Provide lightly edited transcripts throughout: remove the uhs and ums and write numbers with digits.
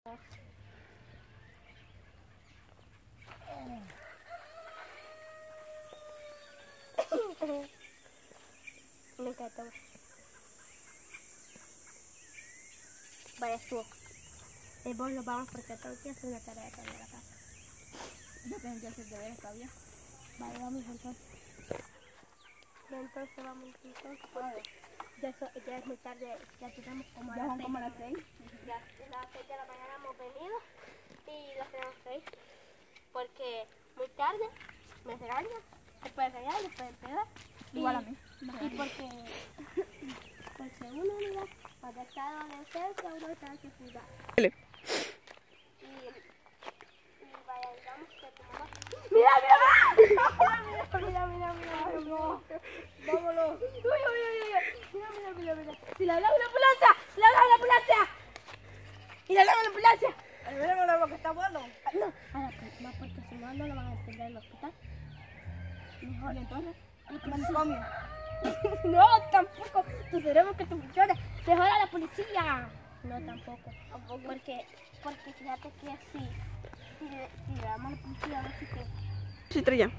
Me encantó. Vaya, estuvo. Vos nos vamos porque tengo que hacer una tarea de la casa. Yo tengo que hacer deberes todavía. Vale, vamos entonces. Entonces vamos entonces porque ya es muy tarde, ya tenemos como a Ya las son 6. como las 6. Ya a las 6 de la mañana hemos venido y las tenemos que ir porque muy tarde me regañan, después de regañar, después de pegar. Igual a mí. Y porque uno mira, cuando está en la adolescencia uno sabe que jugar. Y vaya, digamos que tu mamá... ¡Mira! ¡Vámonos! Mira. ¡Si le hablamos a la ambulancia! ¡Le hablamos a la ambulancia! ¡Y le hablamos a la ambulancia! Miren lo que está bueno. No, porque si no, no lo van a entender en el hospital. Mejor. ¿Y entonces? Manicomio. No, tampoco. Tu cerebro que te funciona. Mejor a la policía. No, tampoco. Porque fíjate que si le damos a la policía, a ver si que... Sí, Trilla.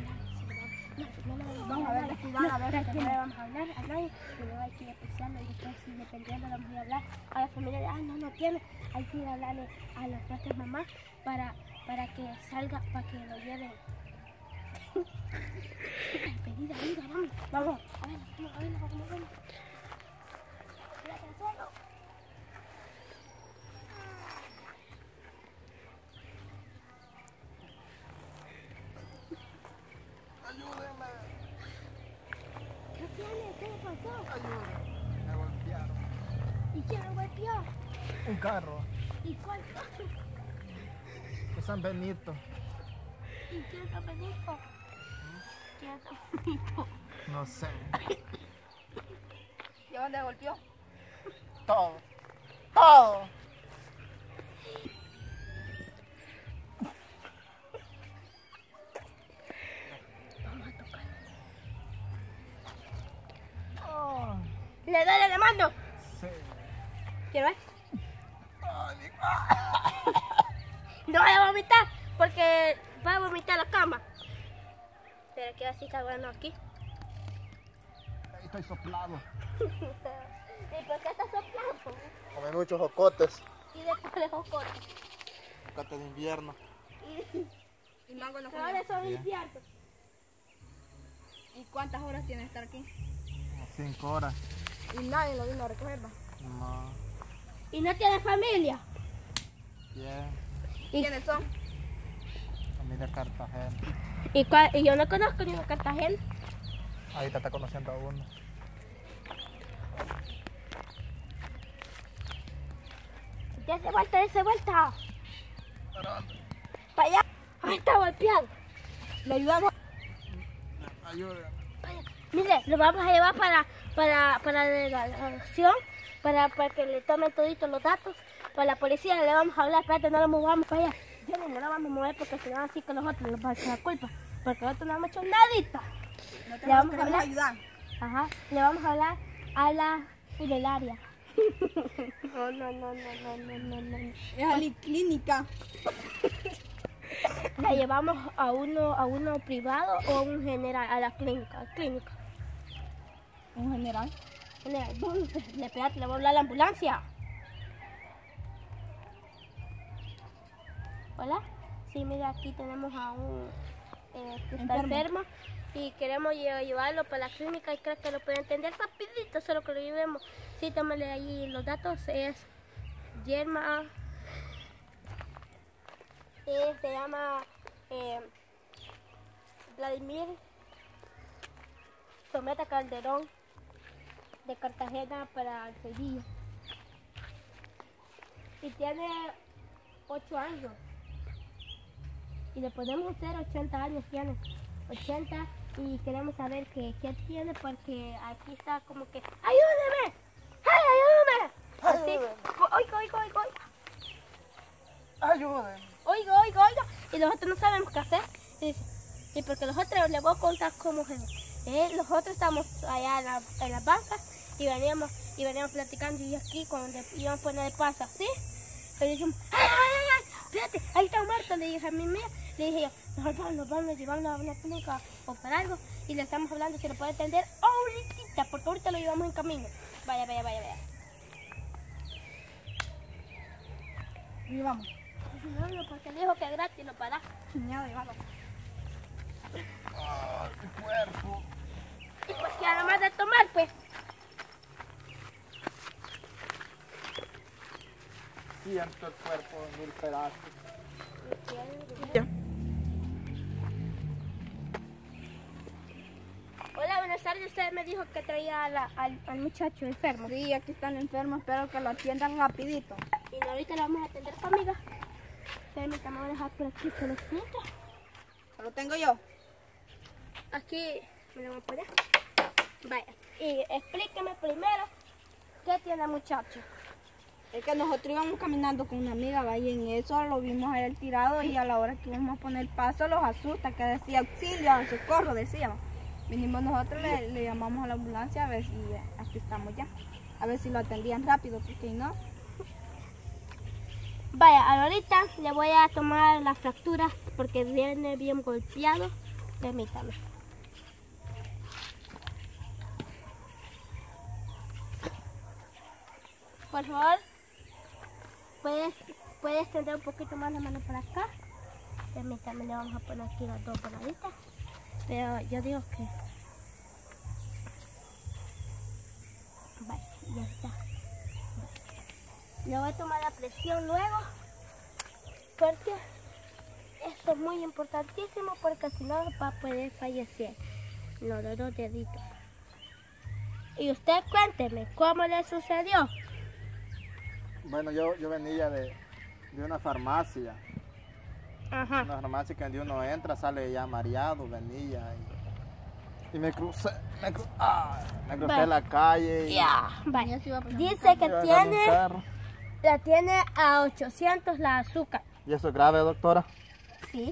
Vamos a ver, no le vamos a hablar a nadie, pero hay que ir a pisarlo y después si dependiendo le vamos a ir a hablar a la familia de, no tiene, hay que ir a hablarle a las nuestras mamás para que salga, para que lo lleven. Pedida, vamos. A ver. Espérate, al suelo. ¿Qué le pasó? Ayúdenme, me golpearon. ¿Y quién lo golpeó? Un carro ¿Y cuál carro? de San Benito. ¿Y quién es San Benito? ¿Quién es San Benito? No sé. ¿Y a dónde golpeó? Todo. Oh, ¿Le duele la mano? sí. ¿Quiero ver? Ay, No vaya a vomitar, porque va a vomitar la cama. Pero que así está bueno aquí. ahí estoy soplado. ¿Y por qué está soplando? Comí muchos jocotes. ¿Y de cuáles jocotes? Jocotes de invierno. ¿Y mango no ¿Cuáles comió? son inciertos? ¿Y cuántas horas tiene de estar aquí? 5 horas. Y nadie lo vino a recogerla. No. ¿Y no tiene familia? Bien. ¿Quiénes son? Familia Cartagena. ¿Y yo no conozco ni a Cartagena? Ahí te está conociendo a uno. Dese vuelta. ¿Para dónde? Para allá. Ahí está golpeado. ¿Le ayudamos? Ayúdenme. Mire, lo vamos a llevar para la delegación, para que le tomen toditos los datos. Para la policía le vamos a hablar, espérate, no lo movamos para allá. Yo no lo vamos a mover porque si no así que nosotros nos va a echar la culpa. Porque nosotros no hemos hecho nadita. No te Le vamos a queremos hablar. ayudar. Ajá, le vamos a hablar a la funeraria. No. Es a la clínica. La llevamos a uno privado o a un general, a la clínica. ¿Un general? Espérate, le voy a hablar a la ambulancia. Hola. Sí, mira, aquí tenemos a un que está enfermo y queremos llevarlo para la clínica y creo que lo puede entender rapidito, solo que lo llevemos. Sí, tómale ahí los datos, es Yerma, se llama Vladimir Someta Calderón, de Cartagena para Sevilla. Y tiene 8 años. Y le podemos hacer 80 años, tiene 80 y queremos saber qué tiene porque aquí está como que ¡ayúdeme! ¡Ay, ayúdame! Así, oiga. Oiga. Y nosotros no sabemos qué hacer. Y porque nosotros les voy a contar cómo es. Nosotros estamos allá en las bancas y veníamos platicando y aquí cuando íbamos a poner el paso así. Le dije, ¡ay! Fíjate, ahí está muerto. Le dije a mi mía, le dije yo, nosotros nos vamos a llevarlo a una clínica o para algo. Y le estamos hablando si lo puede atender ahorita, porque ahorita lo llevamos en camino. Vaya. Y vamos. No, porque dijo que es gratis, lo para. Miedo, y vamos. ¡Ay, mi cuerpo! Y pues que además de tomar, pues. Siento el cuerpo en 1000 pedazos. Hola, buenas tardes. Usted me dijo que traía al muchacho enfermo. Sí, aquí están enfermos, espero que lo atiendan rapidito. Y ahorita lo vamos a atender, amiga. Permítame, voy a dejar por aquí con los puntos. Lo tengo yo. Aquí me lo voy a poner. Vaya. Y explíqueme primero qué tiene el muchacho. Es que nosotros íbamos caminando con una amiga, vaya, y en eso lo vimos a él tirado y a la hora que íbamos a poner paso los asusta, que decía auxilio, socorro, decíamos. Vinimos nosotros, le llamamos a la ambulancia a ver si aquí estamos ya. A ver si lo atendían rápido, porque no. Vaya, ahorita le voy a tomar las fracturas porque viene bien golpeado. Permítame. Por favor, puedes extender un poquito más la mano para acá. Permítame, le vamos a poner aquí las dos paladitas. Pero yo digo que... Vaya, ya está. Le voy a tomar la presión luego. Porque esto es muy importantísimo porque si no va a poder fallecer. Los dos deditos. Y usted cuénteme, ¿cómo le sucedió? Bueno, yo venía de una farmacia. Ajá. Una farmacia que donde uno entra, sale ya mareado, venía y me crucé la calle. Ya, vaya. Ya se iba a pasar. Dice que iba a agarrar un carro. la tiene a 800 la azúcar. ¿Y eso es grave, doctora? Sí.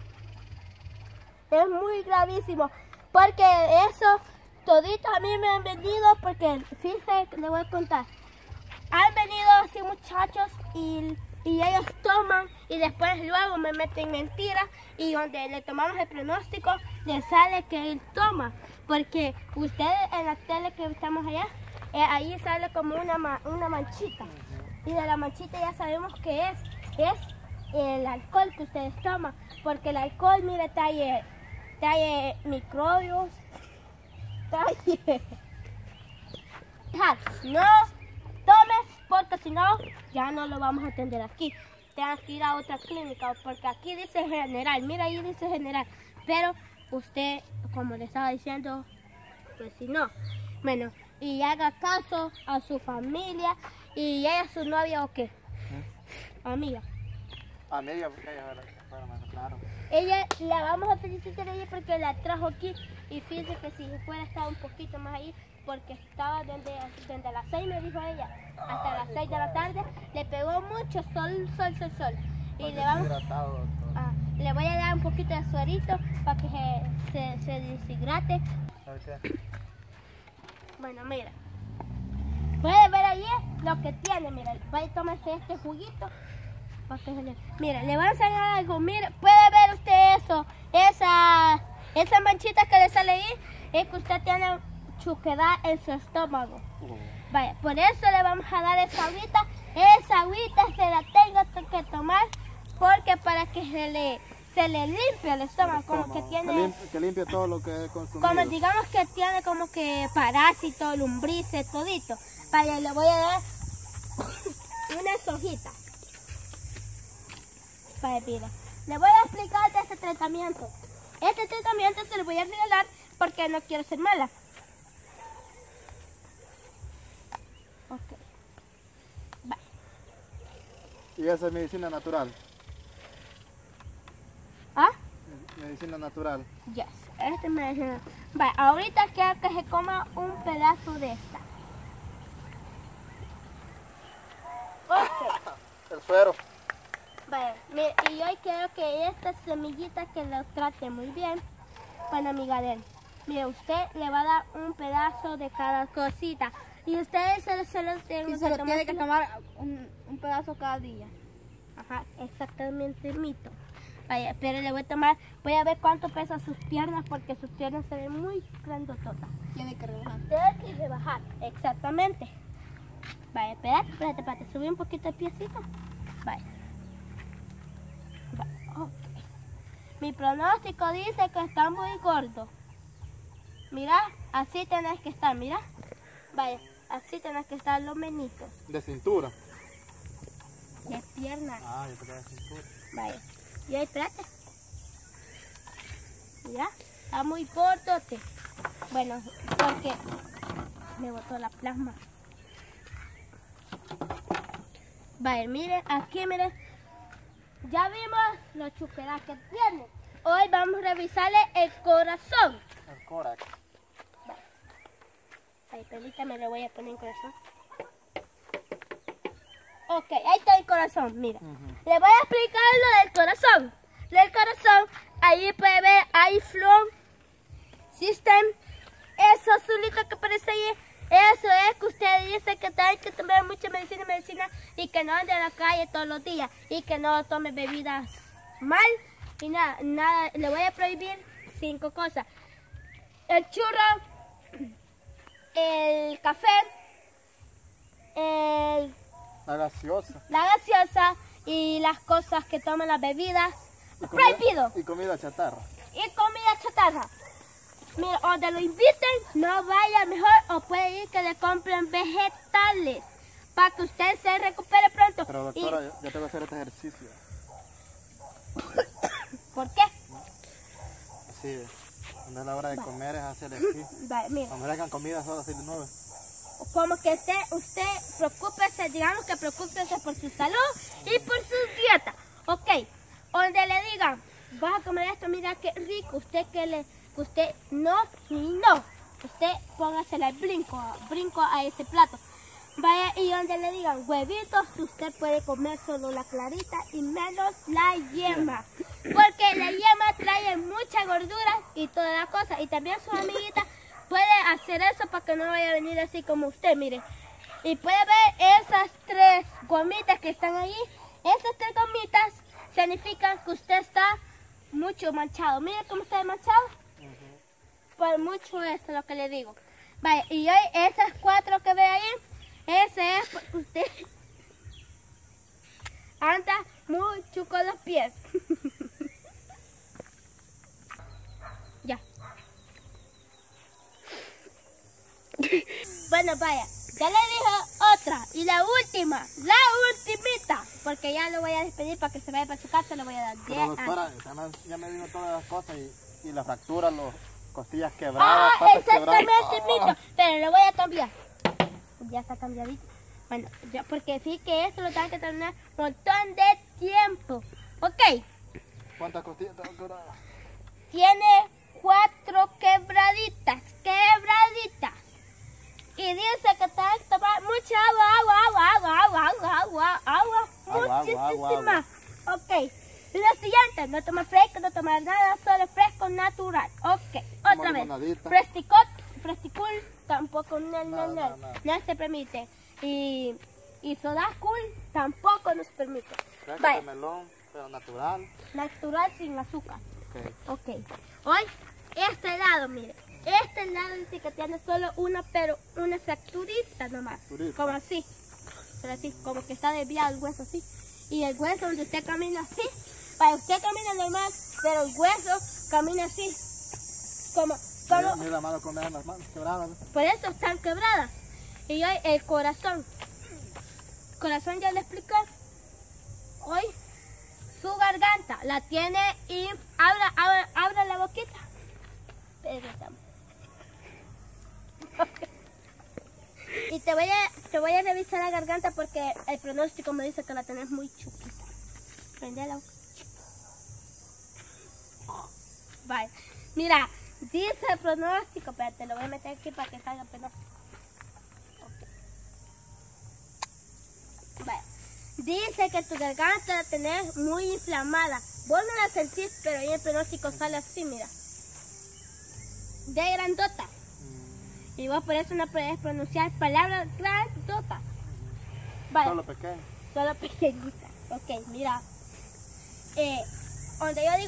Es muy gravísimo. Porque eso, toditos a mí me han venido, porque fíjese, le voy a contar. Han venido así muchachos y ellos toman y después luego me meten mentiras y donde le tomamos el pronóstico le sale que él toma. Porque ustedes en la tele que estamos allá, ahí sale como una manchita. Y de la manchita ya sabemos que es el alcohol que ustedes toman. Porque el alcohol, mire, trae microbios, trae... No tomes porque si no, ya no lo vamos a atender aquí. Tengan que ir a otra clínica porque aquí dice general, mira ahí dice general. Pero usted, como le estaba diciendo, pues si no. Bueno, y haga caso a su familia y ella es su novia o qué. Amiga. Amiga, porque ella claro. Ella, la vamos a felicitar a ella porque la trajo aquí y fíjese que si fuera estado un poquito más ahí, porque estaba desde las 6, me dijo ella, hasta las 6 de la tarde, le pegó mucho sol. Y le voy a dar un poquito de suerito para que se deshidrate. ¿Sabes qué? Bueno, mira. Puede ver allí lo que tiene, mira. Vaya, tómese este juguito. Mira, le voy a enseñar algo. Mira, puede ver usted eso. Esa manchita que le sale ahí es que usted tiene chuquedad en su estómago. Vaya, por eso le vamos a dar esa agüita. Esa agüita se la tengo que tomar porque para que se le limpie el estómago, como que tiene... Que limpie todo lo que he consumido. Como digamos que tiene como que parásitos, lombrices, todito. Vaya, le voy a dar unas hojitas. Vaya, mira. Le voy a explicar de este tratamiento. Este tratamiento se lo voy a regalar porque no quiero ser mala. Ok. Vaya. ¿Y esa es medicina natural? ¿Ah? Medicina natural. Yes, este me dice. Vaya, ahorita quiero que se coma un pedazo de esta. Ok. El suero. Vaya, mire, y hoy quiero que esta semillita que lo trate muy bien. Bueno, amiga de él. Mire, usted le va a dar un pedazo de cada cosita. Y ustedes se los tienen Y se lo tiene que tomar un pedazo cada día. Ajá, exactamente mito. Vaya, pero le voy a ver cuánto pesan sus piernas porque sus piernas se ven muy grandototas. Tiene que rebajar. Tiene que rebajar, exactamente. Vaya, espérate, subí un poquito el piecito. Vaya. Ok. Mi pronóstico dice que está muy gordo. Mira, así tenés que estar, mira. Vaya, así tenés que estar los menitos. De cintura. De piernas. Ah, yo creo de cintura. Vaya. Y ahí, espérate. Mira, está muy gordote. Bueno, porque me botó la plasma. Vaya, miren, aquí miren. Ya vimos los chuperas que tiene. Hoy vamos a revisarle el corazón. El córax. Ahí, permítame, le voy a poner el corazón. Ok, ahí está el corazón, mira. Le voy a explicar lo del corazón. Del corazón, ahí puede ver iFlow System. Eso azulito que aparece ahí, eso es que usted dice que tiene que tomar mucha medicina y que no ande en la calle todos los días y que no tome bebidas mal y nada. Le voy a prohibir 5 cosas. El churro, el café, La gaseosa. la gaseosa y las cosas que toman las bebidas. Prohibido. Y comida chatarra. Y comida chatarra. Mira, donde lo inviten, no vaya mejor o puede ir que le compren vegetales para que usted se recupere pronto. Pero doctora, yo tengo que hacer este ejercicio. ¿Por qué? Sí, cuando es la hora de comer es hacer así. Vale, mira, Cuando le hagan comida solo así de nuevo. como que usted preocúpese, digamos que preocúpese por su salud y por su dieta. Ok, donde le digan, vas a comer esto, mira qué rico, usted no y no. Usted póngasela el brinco a ese plato. Vaya, y donde le digan huevitos, usted puede comer solo la clarita y menos la yema. Porque la yema trae mucha gordura y toda la cosa. Y también su amiguita puede hacer eso para que no vaya a venir así como usted, mire. Y puede ver esas 3 gomitas que están ahí. Esas 3 gomitas significan que usted está mucho manchado. Mire cómo está manchado. Por mucho eso es lo que le digo. Vaya, y hoy esas 4 que ve ahí, ese es porque usted anda mucho con los pies. Ya. Bueno, vaya, ya le dije otra y la ultimita, porque ya lo voy a despedir para que se vaya para su casa, le voy a dar 10 Pero doctora, años. ya me vino todas las cosas y la fractura, los costillas quebradas, Ah, patas exactamente, quebradas. mito, pero lo voy a cambiar. Ya está cambiadito. Bueno, ya, porque sí que esto lo tengo que terminar un montón de tiempo. Ok, ¿Cuántas costillas tengo quebradas? tiene 4 quebraditas. Y dice que tengo que tomar mucha agua, muchísima. Ok, lo siguiente, no tomar fresco, no tomar nada, solo fresco natural. Ok, otra vez. limonadita. Fresticul, tampoco, no se permite. Y soda cool tampoco nos permite. Fresco Vaya, de melón, pero natural. natural sin azúcar. Ok. Ok, hoy este lado, mire, este lado dice que tiene solo una fracturita nomás, Fracturita. como así, pero así, como que está desviado el hueso así, y el hueso donde usted camina así, para usted camina normal, pero el hueso camina así, como Mira la mano con las manos quebradas. por eso están quebradas. Y hoy el corazón ya le expliqué, hoy su garganta la tiene y abra la boquita. Permítame. Y te voy a revisar la garganta porque el pronóstico me dice que la tenés muy chiquita. Prendela. Vale. Mira, dice el pronóstico, pero te lo voy a meter aquí para que salga el pronóstico. Okay. Vale. Dice que tu garganta la tenés muy inflamada. Vos no la sentís, pero ahí el pronóstico sale así, mira. De grandota. Y vos por eso no podés pronunciar palabras grandotas. Vale. Solo pequeño. Solo pequeñitas. Ok, mira. Donde yo digo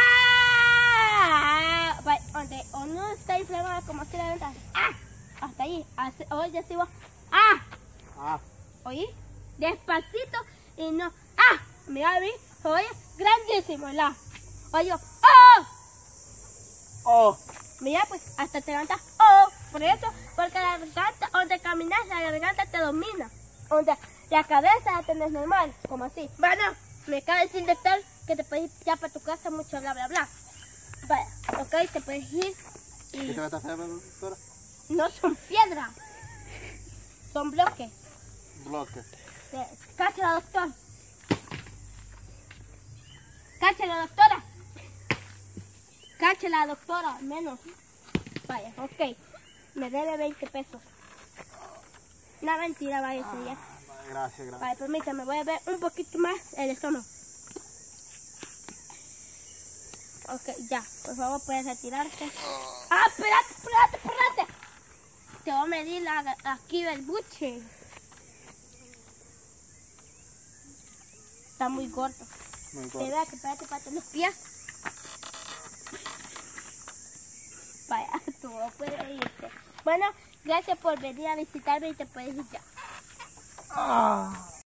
¡ah! Vale, donde uno está inflamado como si la ventana. ¡Ah! Hasta ahí. Hoy decimos ¡ah! Ah. ¿Oí? Despacito y no ¡ah! Mira, oye, grandísimo la. Oye, ¡oh! Oh. Mira, pues hasta te levantas ¡oh! Por eso, porque la garganta, donde caminas, la garganta te domina. Donde la cabeza la tenés normal, como así. Bueno, me acaba de decir el doctor que te puedes ir ya para tu casa, mucho bla bla bla. Vaya, ok, te puedes ir ¿Qué y te vas a hacer, doctora? no son piedras, son bloques. Bloque. Cáchela, doctor. Cáchela, doctora. Cáchela, doctora, menos. Vaya, ok. Me debe 20 pesos. Una mentira, vaya, ya. Gracias, gracias. Vale, permítame, voy a ver un poquito más el estómago. Ok, ya, por favor, puedes retirarte. ¡Ah, espérate! Te voy a medir aquí el buche. Está muy gordo. Muy Te corto. vea que espérate los pies. Vaya, tú no puedes irte. Bueno, gracias por venir a visitarme y te puedes ir ya.